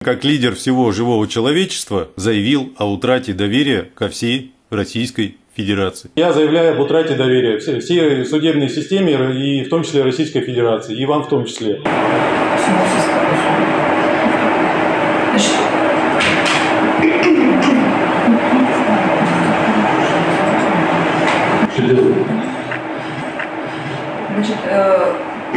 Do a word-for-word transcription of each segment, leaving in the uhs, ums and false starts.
как лидер всего живого человечества, заявил о утрате доверия ко всей Российской Федерации. Я заявляю об утрате доверия всей, всей судебной системе, и в том числе Российской Федерации, и вам в том числе. Значит, э...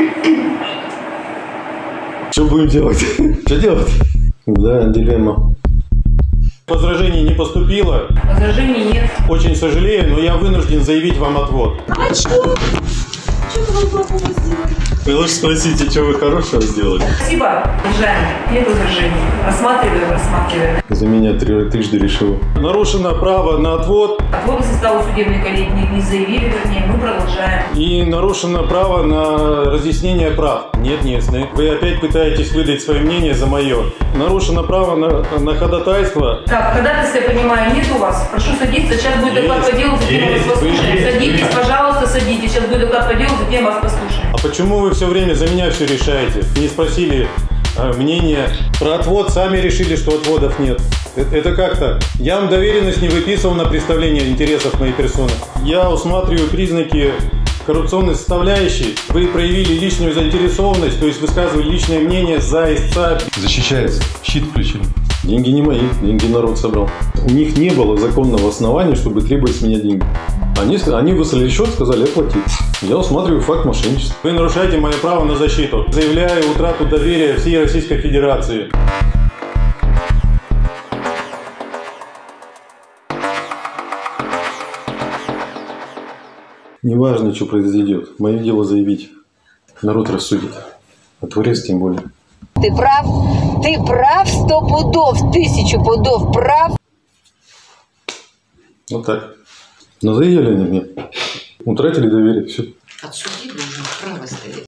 что будем делать? Что делать? Да, дилемма. Возражений не поступило. Возражений нет. Очень сожалею, но я вынужден заявить вам отвод. А что? Что вы плохого сделали? Вы лучше спросите, что вы хорошего сделали. Спасибо, уважаемый. Нет возражений. Рассматриваем, рассматриваем. За меня трижды решил. Нарушено право на отвод. Отводы состава судебной коллегии не заявили, вернее, мы продолжаем. И нарушено право на разъяснение прав. Нет, нет, вы опять пытаетесь выдать свое мнение за мое. Нарушено право на, на ходатайство. Так, ходатайства, я понимаю, нет у вас. Прошу садиться, сейчас будет доклад по делу, затем мы вас послушаем. Садитесь, пожалуйста, садитесь. Сейчас будет доклад по делу, затем вас послушаем. А почему вы все время за меня все решаете? Не спросили э, мнение. Про отвод сами решили, что отводов нет. Это, это как-то? Я вам доверенность не выписывал на представление интересов моей персоны. Я усматриваю признаки коррупционной составляющей. Вы проявили личную заинтересованность, то есть высказывали личное мнение за истца. Защищается. Щит включили. Деньги не мои, деньги народ собрал. У них не было законного основания, чтобы требовать с меня деньги. Они, они выслали счет, сказали оплатить. Я усматриваю факт мошенничества. Вы нарушаете мое право на защиту. Заявляю утрату доверия всей Российской Федерации. Неважно, что произойдет. Мое дело заявить. Народ рассудит. А творец тем более. Ты прав. Ты прав сто пудов, тысячу пудов прав. Вот так. Но заявили они мне. Утратили доверие. Все. От судьи должен право стоять.